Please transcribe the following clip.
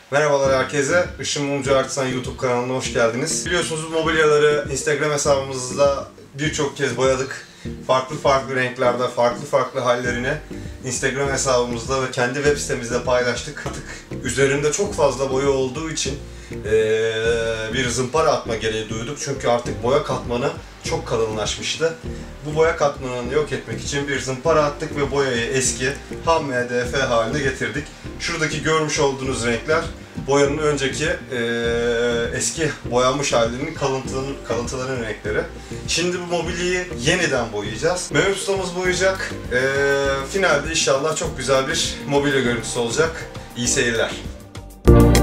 Merhabalar herkese. Işın Mumcu Artisan YouTube kanalına hoş geldiniz. Biliyorsunuz bu mobilyaları Instagram hesabımızda birçok kez boyadık. Farklı renklerde, farklı hallerini Instagram hesabımızda ve kendi web sitemizde paylaştık. Artık üzerinde çok fazla boya olduğu için bir zımpara atma gereği duyduk. Çünkü artık boya katmanı çok kalınlaşmıştı. Bu boya katmanını yok etmek için bir zımpara attık ve boyayı eski ham MDF haline getirdik. Şuradaki görmüş olduğunuz renkler boyanın önceki eski boyanmış hallerinin kalıntıların renkleri. Şimdi bu mobilyayı yeniden boyayacağız. Mehmet ustamız boyayacak. Finalde inşallah çok güzel bir mobilya görüntüsü olacak. İyi seyirler.